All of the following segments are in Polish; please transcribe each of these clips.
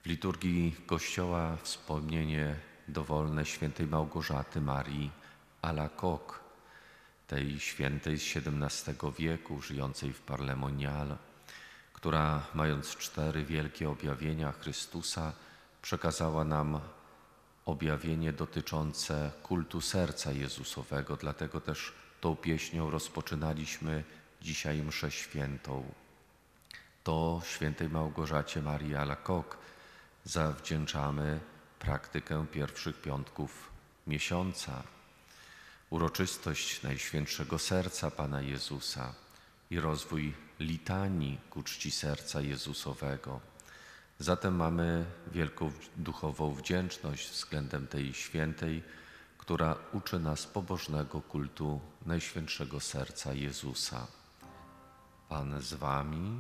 W liturgii Kościoła wspomnienie dowolne świętej Małgorzaty Marii Alacoque, tej świętej z XVII wieku, żyjącej w Parlemonial, która mając 4 wielkie objawienia Chrystusa, przekazała nam objawienie dotyczące kultu serca Jezusowego. Dlatego też tą pieśnią rozpoczynaliśmy dzisiaj mszę świętą. To świętej Małgorzacie Marii Alacoque zawdzięczamy praktykę pierwszych piątków miesiąca, uroczystość Najświętszego Serca Pana Jezusa i rozwój litanii ku czci serca Jezusowego. Zatem mamy wielką duchową wdzięczność względem tej świętej, która uczy nas pobożnego kultu Najświętszego Serca Jezusa. Pan z wami.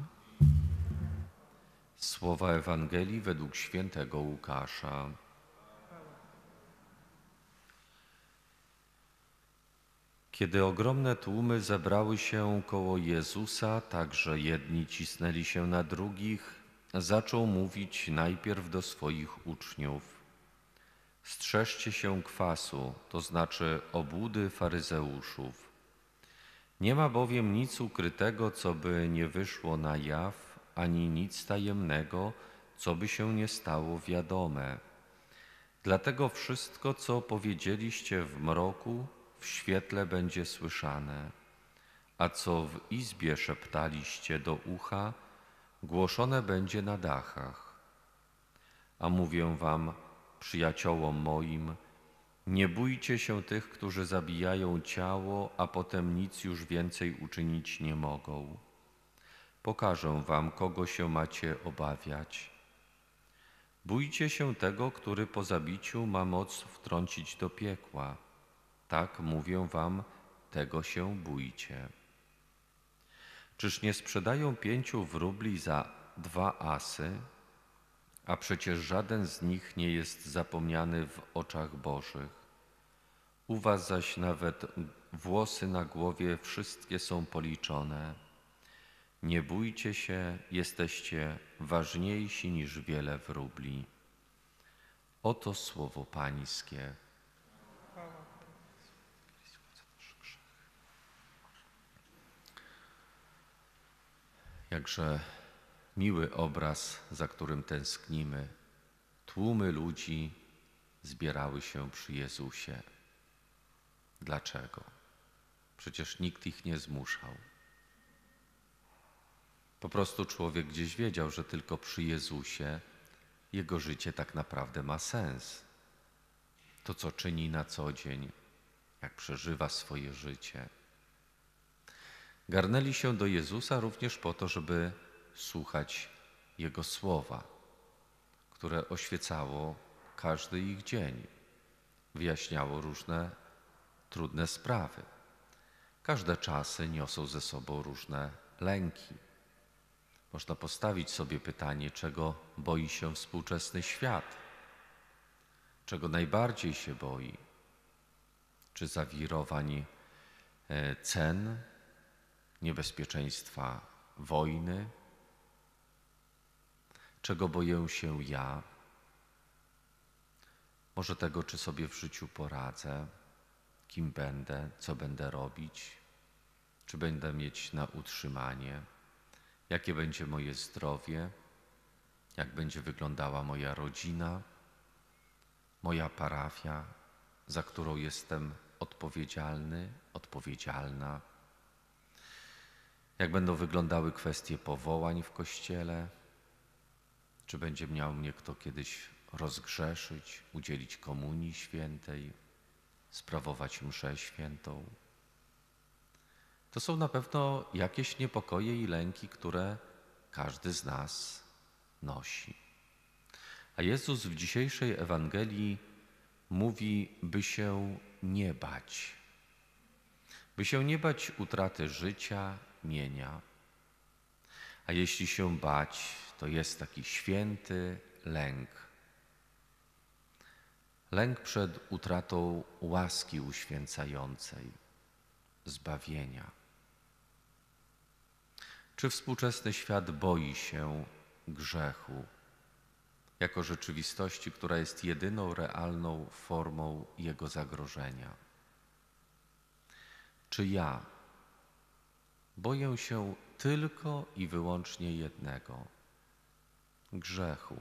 Słowa Ewangelii według świętego Łukasza. Kiedy ogromne tłumy zebrały się koło Jezusa, tak że jedni cisnęli się na drugich, zaczął mówić najpierw do swoich uczniów: strzeżcie się kwasu, to znaczy obłudy faryzeuszów. Nie ma bowiem nic ukrytego, co by nie wyszło na jaw, ani nic tajemnego, co by się nie stało wiadome. Dlatego wszystko, co powiedzieliście w mroku, w świetle będzie słyszane, a co w izbie szeptaliście do ucha, głoszone będzie na dachach. A mówię wam, przyjaciołom moim, nie bójcie się tych, którzy zabijają ciało, a potem nic już więcej uczynić nie mogą. Pokażę wam, kogo się macie obawiać. Bójcie się tego, który po zabiciu ma moc wtrącić do piekła. Tak, mówię wam, tego się bójcie. Czyż nie sprzedają 5 wróbli za 2 asy? A przecież żaden z nich nie jest zapomniany w oczach Bożych. U was zaś nawet włosy na głowie wszystkie są policzone. Nie bójcie się, jesteście ważniejsi niż wiele wróbli. Oto słowo Pańskie. Jakże miły obraz, za którym tęsknimy. Tłumy ludzi zbierały się przy Jezusie. Dlaczego? Przecież nikt ich nie zmuszał. Po prostu człowiek gdzieś wiedział, że tylko przy Jezusie jego życie tak naprawdę ma sens. To, co czyni na co dzień, jak przeżywa swoje życie. Garnęli się do Jezusa również po to, żeby słuchać Jego słowa, które oświecało każdy ich dzień, wyjaśniało różne trudne sprawy. Każde czasy niosą ze sobą różne lęki. Można postawić sobie pytanie, czego boi się współczesny świat, czego najbardziej się boi, czy zawirowań cen, niebezpieczeństwa wojny, czego boję się ja, może tego, czy sobie w życiu poradzę, kim będę, co będę robić, czy będę mieć na utrzymanie, jakie będzie moje zdrowie, jak będzie wyglądała moja rodzina, moja parafia, za którą jestem odpowiedzialny, odpowiedzialna, jak będą wyglądały kwestie powołań w Kościele, czy będzie miał mnie kto kiedyś rozgrzeszyć, udzielić komunii świętej, sprawować mszę świętą. To są na pewno jakieś niepokoje i lęki, które każdy z nas nosi. A Jezus w dzisiejszej Ewangelii mówi, by się nie bać. By się nie bać utraty życia, mienia. A jeśli się bać, to jest taki święty lęk. Lęk przed utratą łaski uświęcającej, zbawienia. Czy współczesny świat boi się grzechu? jako rzeczywistości, która jest jedyną realną formą jego zagrożenia. Czy ja boję się tylko i wyłącznie jednego grzechu,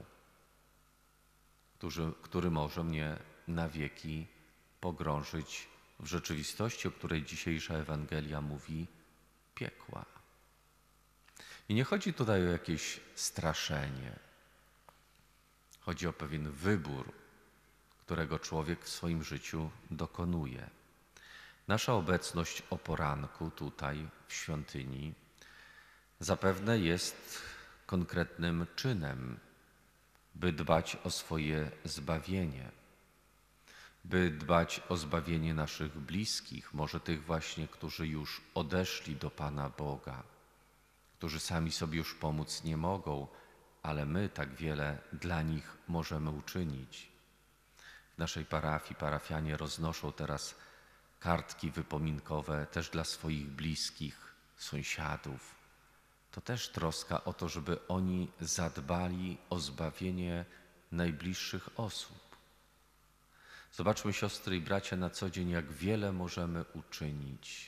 który może mnie na wieki pogrążyć w rzeczywistości, o której dzisiejsza Ewangelia mówi, piekła. I nie chodzi tutaj o jakieś straszenie. Chodzi o pewien wybór, którego człowiek w swoim życiu dokonuje. Nasza obecność o poranku tutaj w świątyni zapewne jest konkretnym czynem, by dbać o swoje zbawienie, by dbać o zbawienie naszych bliskich, może tych właśnie, którzy już odeszli do Pana Boga, którzy sami sobie już pomóc nie mogą, ale my tak wiele dla nich możemy uczynić. W naszej parafii parafianie roznoszą teraz kartki wypominkowe też dla swoich bliskich, sąsiadów. To też troska o to, żeby oni zadbali o zbawienie najbliższych osób. Zobaczmy, siostry i bracia, na co dzień, jak wiele możemy uczynić.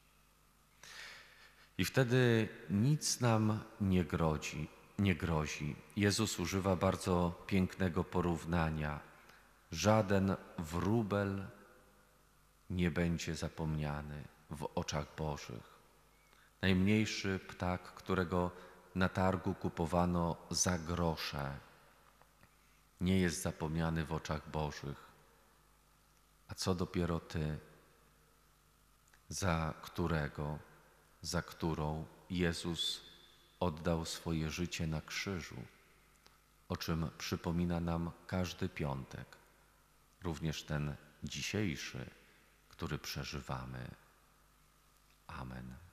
I wtedy nic nam nie grozi. Jezus używa bardzo pięknego porównania. Żaden wróbel nie będzie zapomniany w oczach Bożych. Najmniejszy ptak, którego na targu kupowano za grosze, nie jest zapomniany w oczach Bożych. A co dopiero ty, za którą Jezus oddał swoje życie na krzyżu, o czym przypomina nam każdy piątek, również ten dzisiejszy, który przeżywamy. Amen.